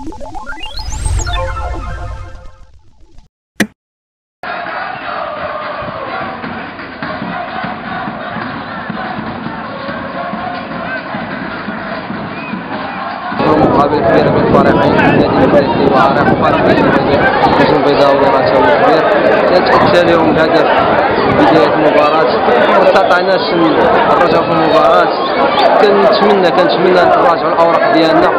مقابل كبير بين الفريقين، النادي المغربي وعرق وفريق النجم البيضاوي راسه كبير. تأتى اليوم الهدف بداية المباراة، ما استطعناش نرجعوا في المباراة. كنتمنى نراجعوا الأوراق ديالنا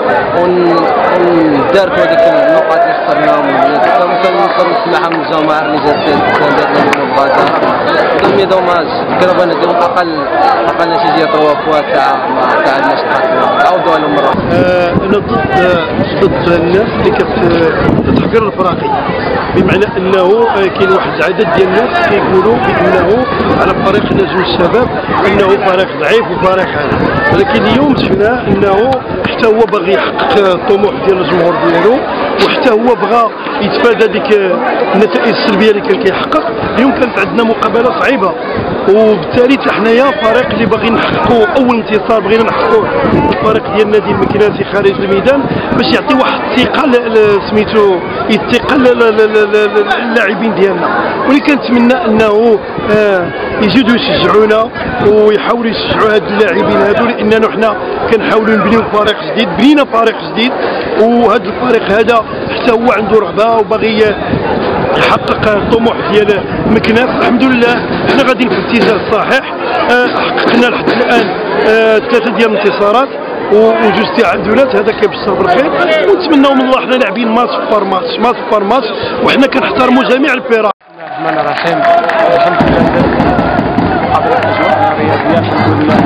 ونداركوا هذيك النقاط اللي خسرناهم. كنقدروا نسمعها من الجماهير اللي جات تساندتنا اليوم ببازارة. كمي دوماج كنا نديروا أقل نتيجة 3 فوا ساعة ما عندناش الحق نعاودوها لهم مرة. أنا ضد الناس اللي كتحقر الفراقي، بمعنى أنه كاين واحد العدد ديال الناس كيقولوا بأنه على فريق نجم الشباب أنه فريق ضعيف وفريق هذا، ولكن اليوم شفنا أنه حتى هو باغي يحقق الطموح ديال الجمهور ديالو، وحتى هو بغى يتفادى ديك النتائج السلبيه اللي كان كيحقق. اليوم كانت عندنا مقابله صعيبه، وبالتالي حنايا فريق اللي باغي نحققوا اول انتصار بغينا نحققوه الفريق ديال النادي المكناسي خارج الميدان باش يعطي واحد الثقه سميتو الثقه للاعبين ديالنا. واللي كنتمنى انه يزيدوا يشجعونا ويحاولوا يشجعوا هاد اللاعبين هادو، لاننا حنا كنحاولوا نبنيو فريق جديد. بنينا فريق جديد، وهذا الفريق هذا حتى هو عنده رغبه وباغي يحقق الطموح ديال مكناس. الحمد لله حنا غاديين في الاتجاه الصحيح. حققنا لحد الان 3 ديال الانتصارات وجوج تعادلات، هذا كيبشر بالخير. ونتمناو من الله حنا لاعبين ماتش بار ماتش وحنا كنحترموا جميع الفرق. بسم الله الرحمن الرحيم. الحمد لله حضرة الأجواء الرياضية الحمد لله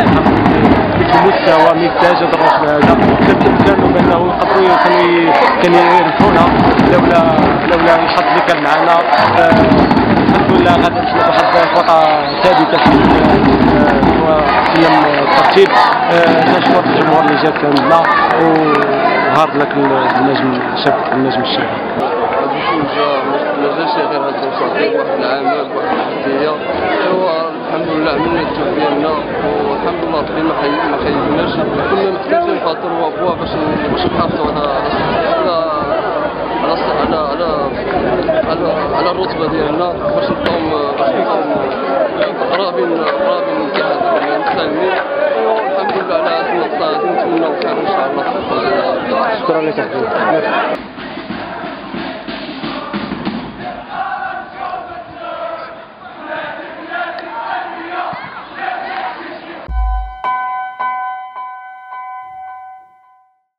بمستوى ممتاز هذا الرسم هذا. كنتمنوا بأنه يقدروا كانوا يربحونا لولا الحظ اللي كان معنا. الحمد لله غادي نحنا بواحد خطة ثابتة في الترتيب. كنشكر الجمهور اللي جات عندنا وهارد لك النجم الشباب. ما جاش غير هاد الوساطي، واحد العمل بواحد الجدية. ايوا الحمد لله عملنا الجهد ديالنا والحمد لله ربي ما خيبناش. كنا محتاجين نفاطر وقوة باش نحافظوا على الرتبة ديالنا، باش نبقاو قرابين للاتحاد المتساهمين. الحمد لله على هاد النقطة هادي، نتمناو الخير ان شاء الله. شكرا لك.